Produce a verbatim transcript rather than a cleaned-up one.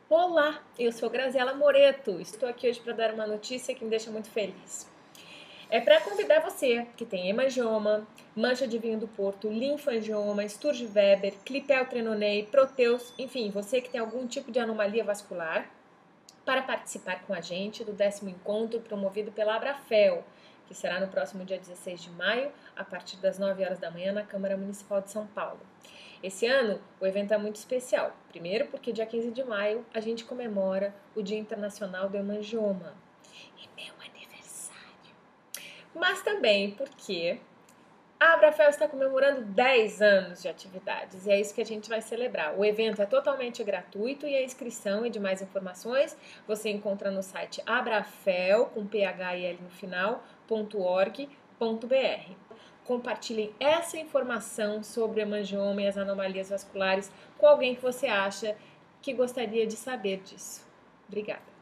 Olá, eu sou Graziela Moreto. Estou aqui hoje para dar uma notícia que me deixa muito feliz. É para convidar você que tem hemangioma, mancha de vinho do Porto, linfangioma, Sturge-Weber, Klippel-Trenaunay, Proteus, enfim, você que tem algum tipo de anomalia vascular, para participar com a gente do décimo encontro promovido pela Abrafel, que será no próximo dia dezesseis de maio, a partir das nove horas da manhã, na Câmara Municipal de São Paulo. Esse ano, o evento é muito especial. Primeiro, porque dia quinze de maio a gente comemora o Dia Internacional do Hemangioma. É meu aniversário. Mas também porque a Abrafel está comemorando dez anos de atividades e é isso que a gente vai celebrar. O evento é totalmente gratuito e a inscrição e demais informações você encontra no site abrafel, com P H e L no final, ponto org ponto br. Compartilhem essa informação sobre o hemangioma e as anomalias vasculares com alguém que você acha que gostaria de saber disso. Obrigada.